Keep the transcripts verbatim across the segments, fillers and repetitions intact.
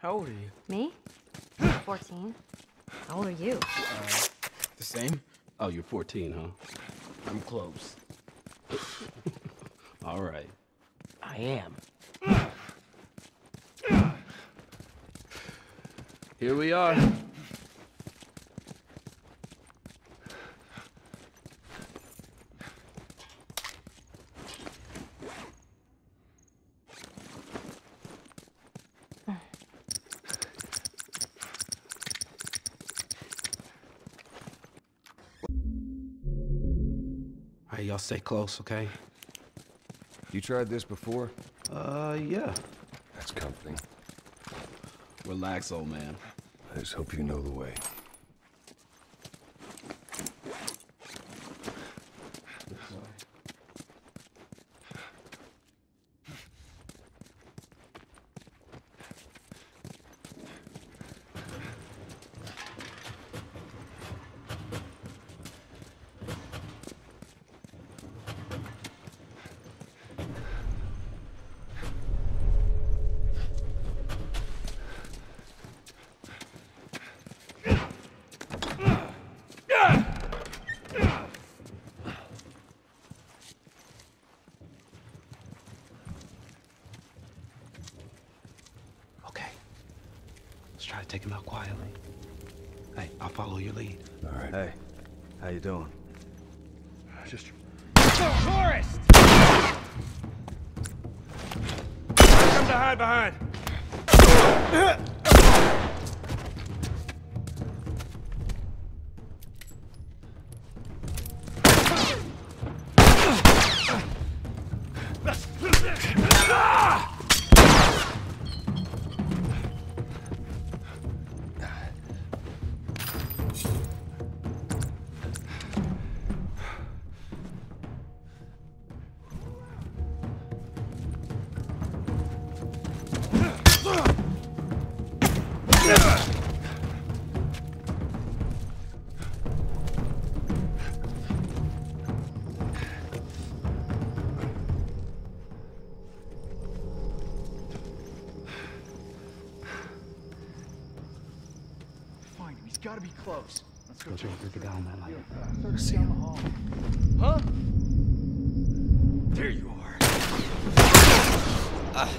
How old are you? Me? fourteen. How old are you? Uh, the same? Oh, you're fourteen, huh? I'm close. All right. I am. Here we are. Hey, y'all stay close, okay? You tried this before? Uh, yeah. That's comforting. Relax, old man. I just hope you know the way. Try to take him out quietly. Hey, I'll follow your lead. All right. Hey, how you doing? Just... Tourist! Come to hide behind. Gotta be close. Let's go. Don't you ever get down that line. Start to see down the hall. Huh? There you are. Uh.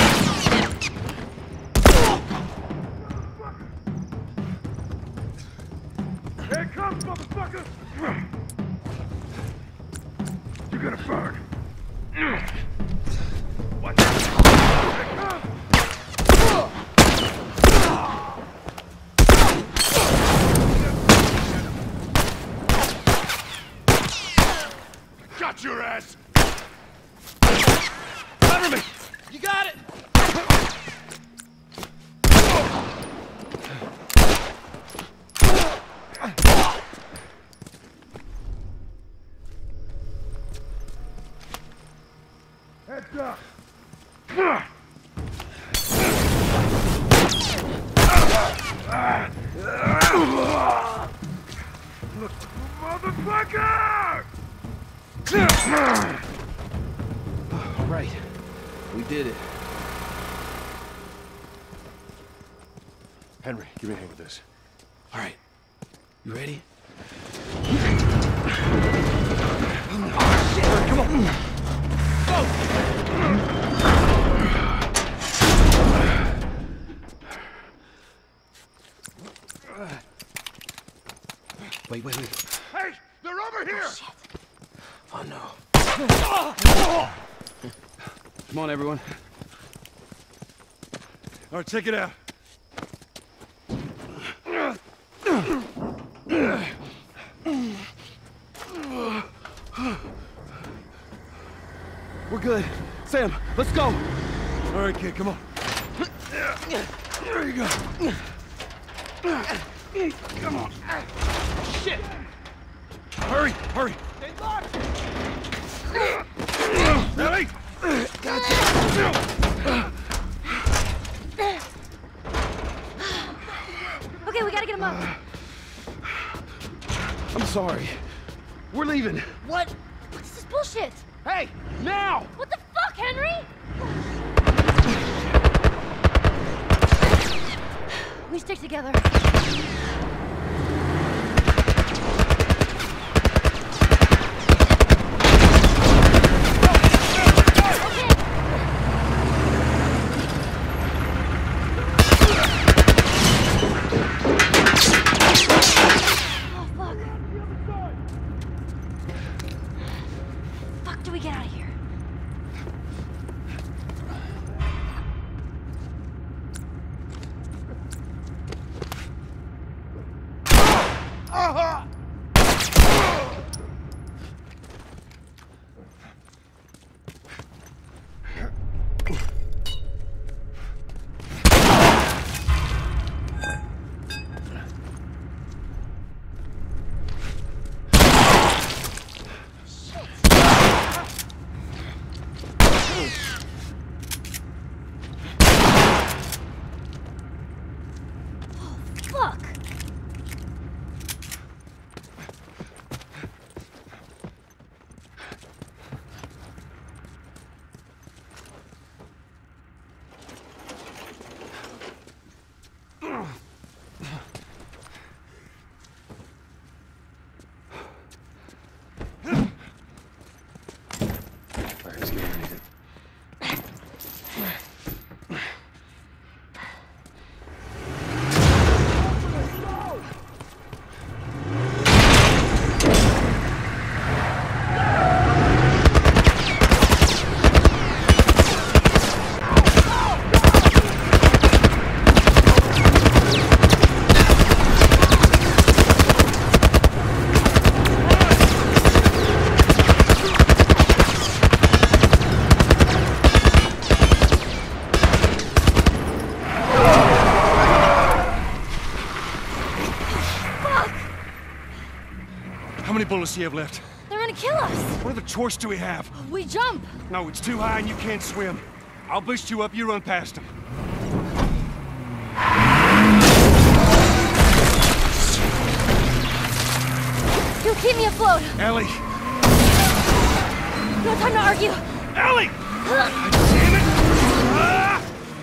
Here it comes, motherfucker! You got a bird. Watch out! Here it comes! Got your ass! Cover me! You got it! Heads up! Motherfucker! All right, we did it. Henry, give me a hand with this. All right, you ready? Oh, shit. Right, come on. Go! Wait, wait, wait. Hey, they're over here! Oh, no. Come on, everyone. All right, check it out. We're good. Sam, let's go. All right, kid, come on. There you go. Come on. Shit! Hurry, hurry. Stay locked. Ready? Gotcha. Okay, we gotta get him up. I'm sorry. We're leaving. What? This is bullshit. Hey, now! What the fuck, Henry? We stick together. How many bullets do you have left? They're gonna kill us! What other choice do we have? We jump! No, it's too high and you can't swim. I'll boost you up, you run past them. You'll keep me afloat! Ellie! No time to argue! Ellie! Damn it! Ah!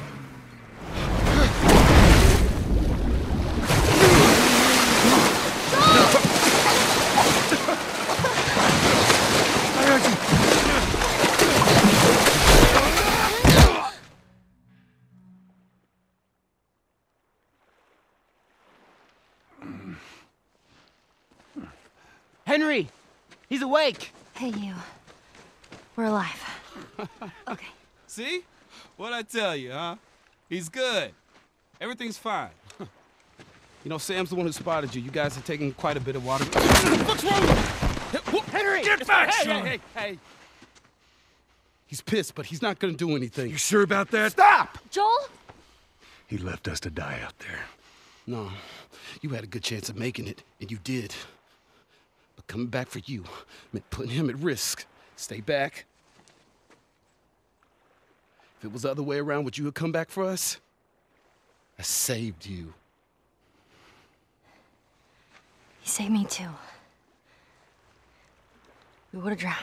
Henry! He's awake! Hey, you. We're alive. Okay. See? What'd I tell you, huh? He's good. Everything's fine. You know, Sam's the one who spotted you. You guys are taking quite a bit of water. What's wrong with you? Henry! Get back, hey, son! hey, hey, hey! He's pissed, but he's not gonna do anything. You sure about that? Stop! Joel? He left us to die out there. No, you had a good chance of making it, and you did. But coming back for you meant putting him at risk. Stay back. If it was the other way around, would you have come back for us? I saved you. He saved me too. We would have drowned.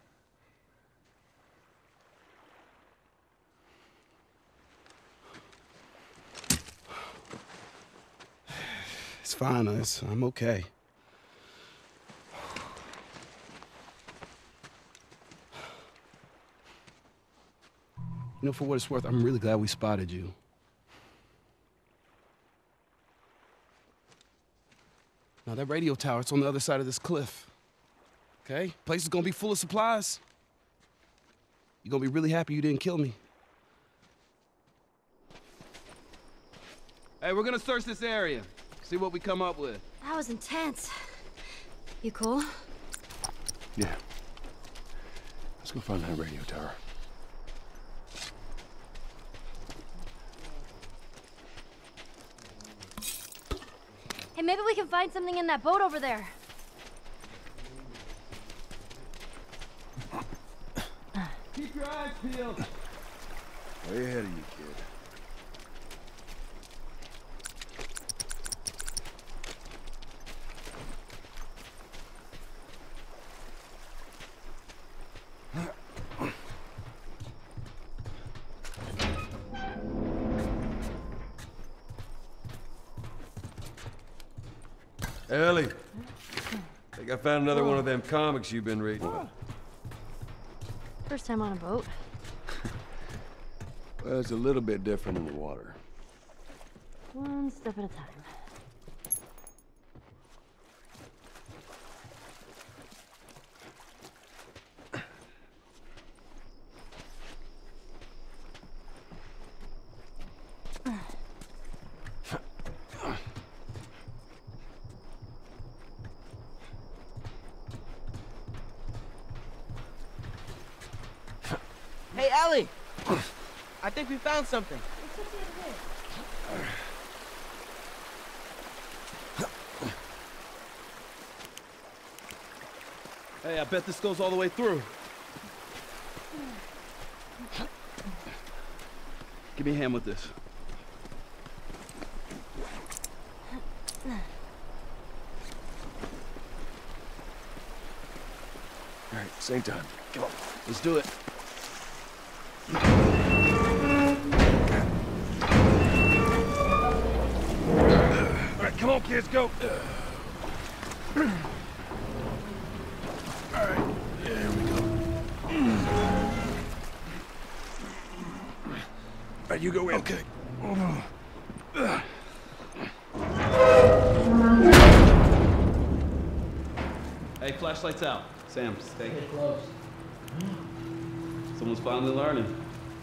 It's fine, us. I'm okay. You know, for what it's worth, I'm really glad we spotted you. Now, that radio tower, it's on the other side of this cliff. Okay? Place is gonna be full of supplies. You're gonna be really happy you didn't kill me. Hey, we're gonna search this area. See what we come up with. That was intense. You cool? Yeah. Let's go find that radio tower. Hey, maybe we can find something in that boat over there. Keep your eyes peeled. Way ahead of you, kid. Ellie, think I found another one of them comics you've been reading. First time on a boat. Well, it's a little bit different in the water. One step at a time. Hey, Ellie! I think we found something. Hey, I bet this goes all the way through. Give me a hand with this. All right, same time. Come on. Let's do it. All right, come on, kids, go. All right, yeah, here we go. All right, you go in. Okay. Hey, flashlight's out. Sam, stay close. Someone's finally learning.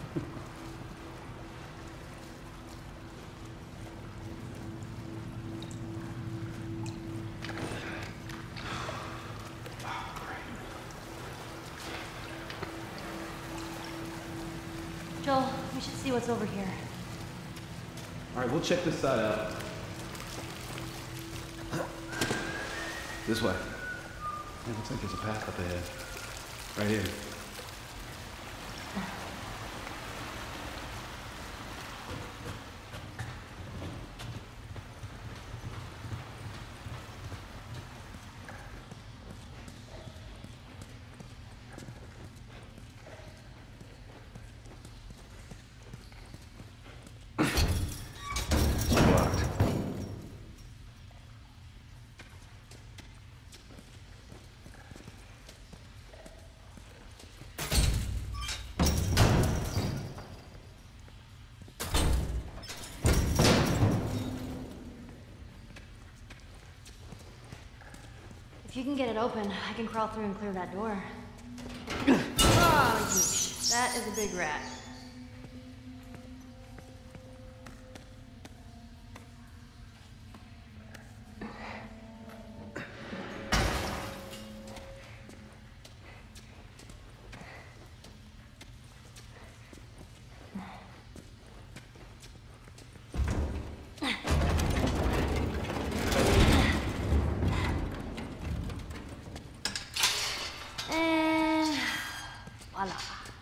Joel, we should see what's over here. All right, we'll check this side out. This way. It looks like there's a path up ahead. Right here. If you can get it open, I can crawl through and clear that door. Oh, yeesh. That is a big rat. And voila.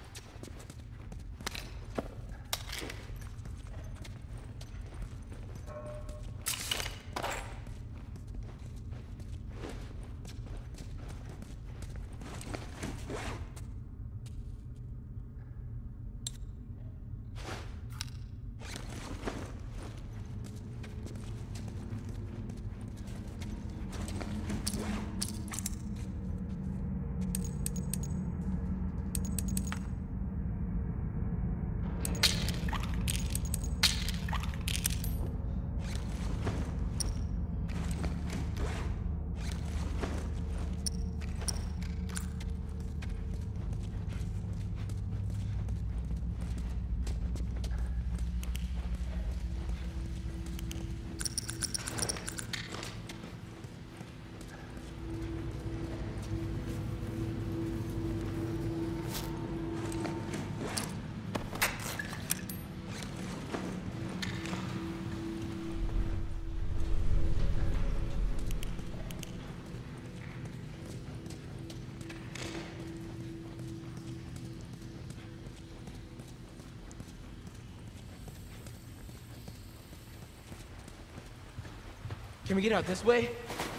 Can we get out this way?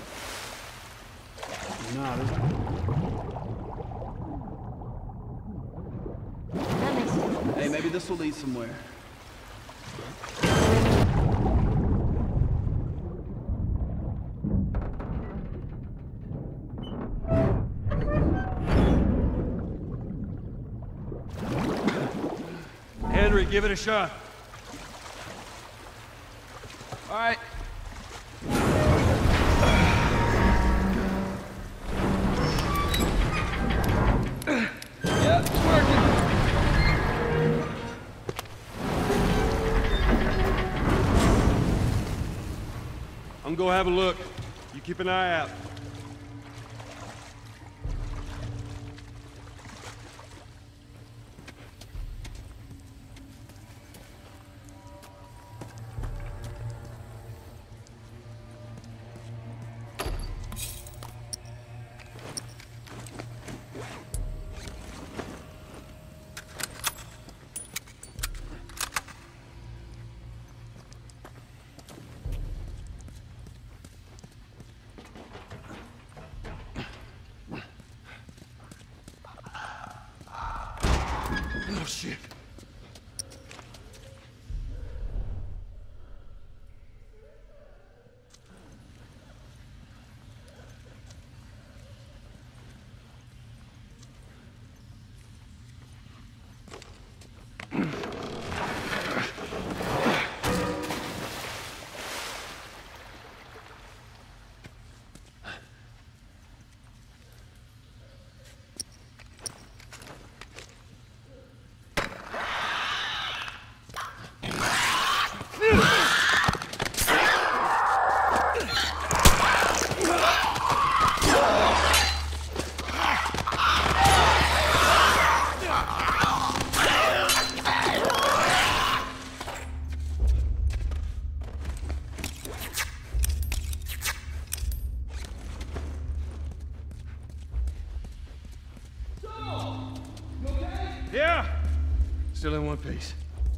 No, there's... That makes sense. Hey, maybe this will lead somewhere. give it a shot. All right. Yeah, it's working. I'm gonna have a look. You keep an eye out. Oh, shit. Yeah! Still in one piece.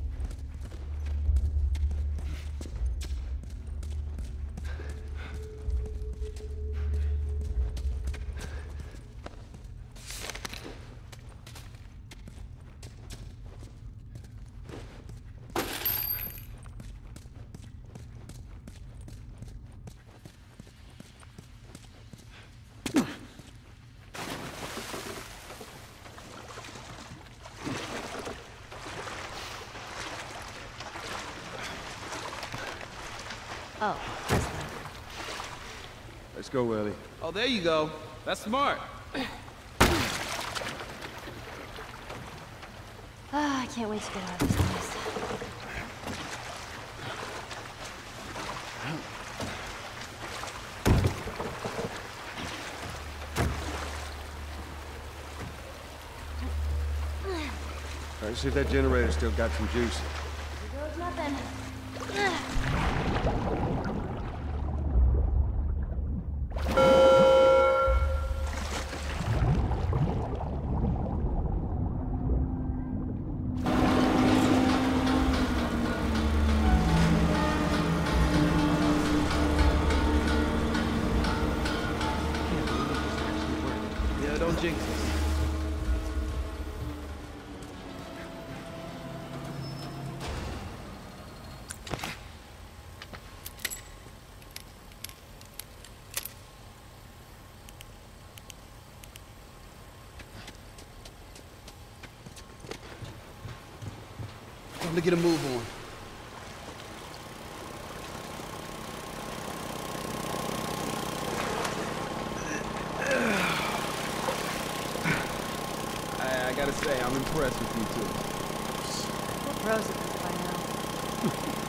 Oh, this one. Let's go, Ellie. Oh, there you go. That's smart. Ah, I can't wait to get out of this place. All right, see if that generator's still got some juice. Here goes nothing. Yeah, don't jinx us. Time to get a move on. I, I gotta say, I'm impressed with you two. We're pros at this by now.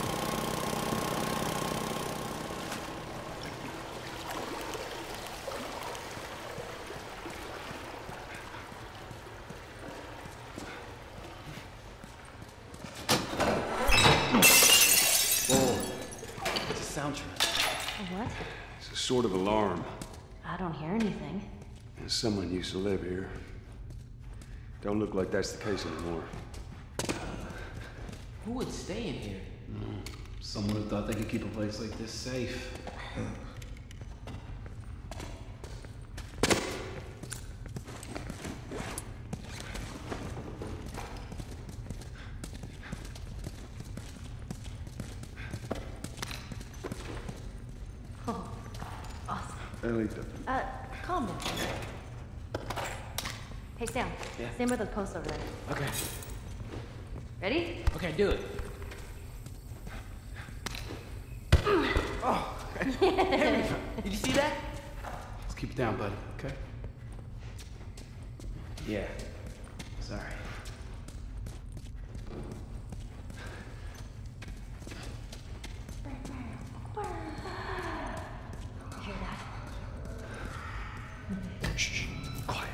It's a sound trap. A what? It's a sort of alarm. I don't hear anything. Someone used to live here. Don't look like that's the case anymore. Who would stay in here? Someone who thought they could keep a place like this safe. Oh, awesome. Ellie, Uh, calm down. Hey, Sam. Yeah? Stand by those posts over there. Okay. Ready? Okay, do it. Oh, Henry, did you see that? Let's keep it down, buddy, okay? Yeah. Sorry. Hear that? Shh, quiet.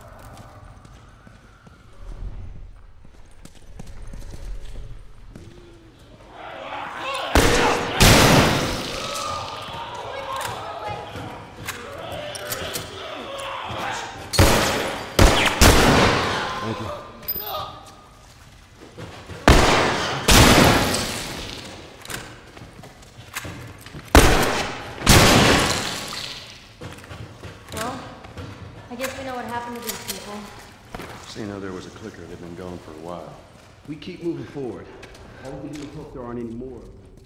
Thank you. Well, I guess we know what happened to these people. Seeing how there was a clicker, they've been gone for a while. We keep moving forward. All we can do is hope there aren't any more.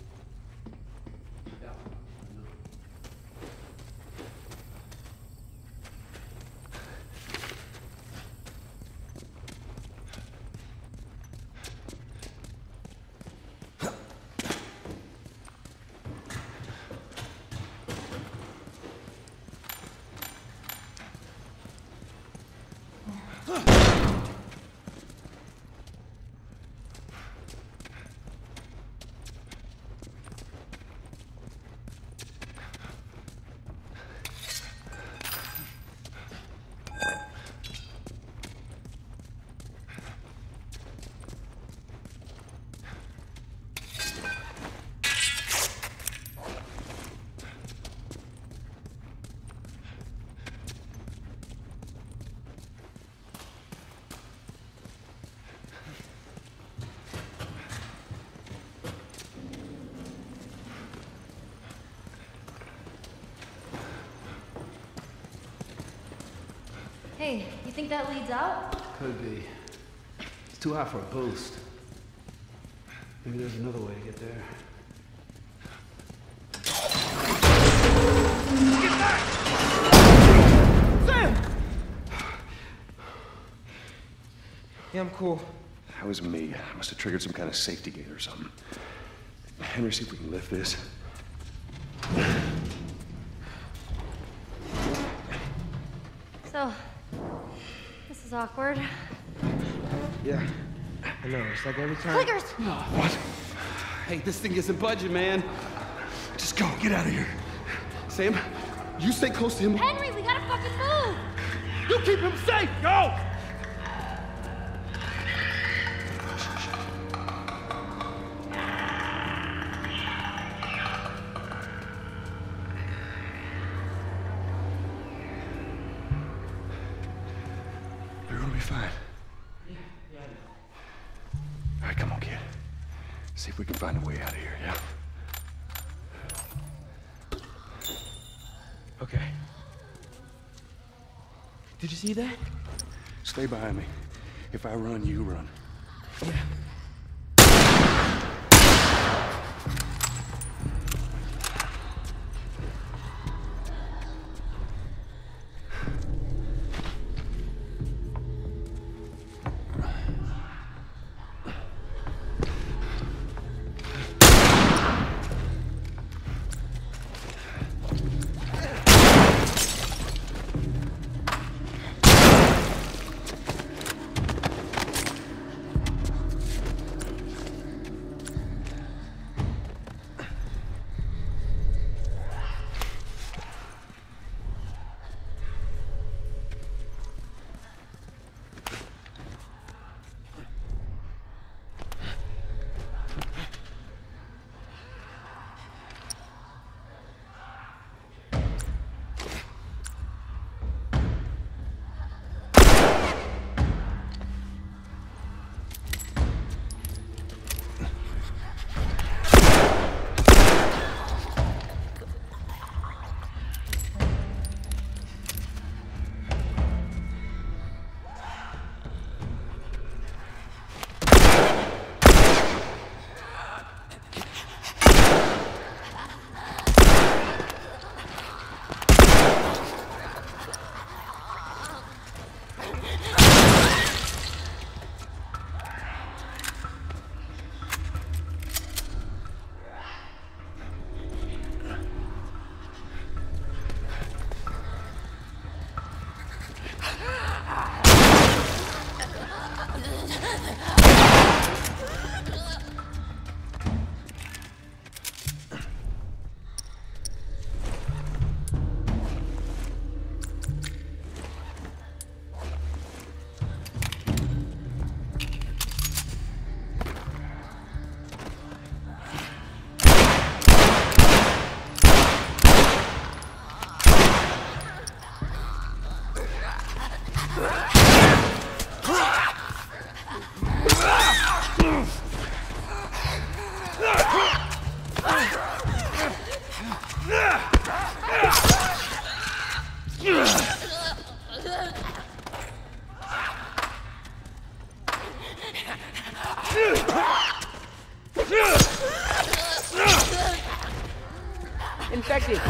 Hey, you think that leads out? Could be. It's too high for a boost. Maybe there's another way to get there. Sam! Yeah, I'm cool. That was me. I must have triggered some kind of safety gate or something. Henry, see if we can lift this. So, this is awkward. Yeah. I know, it's like every time... Clickers! What? Hey, this thing isn't budging, man. Just go, get out of here. Sam, you stay close to him. Henry, we gotta fucking move! You keep him safe. Go! You're gonna be fine. All right, come on, kid. See if we can find a way out of here, yeah? Okay. Did you see that? Stay behind me. If I run, you run. Yeah. Infected!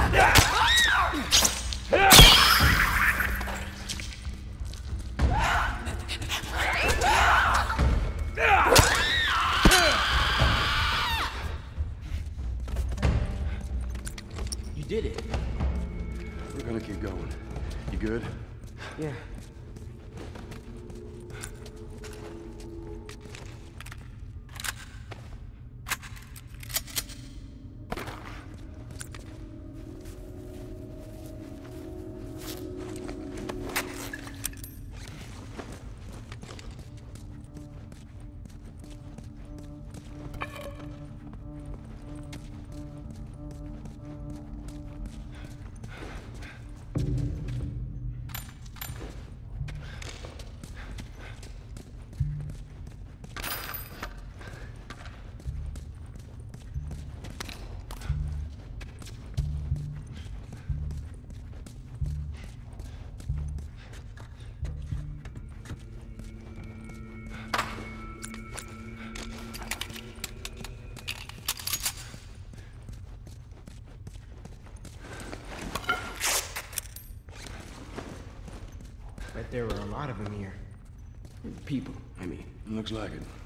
You did it. We're gonna keep going. You good? Yeah. Bet there were a lot of them here. People, I mean. Looks like it.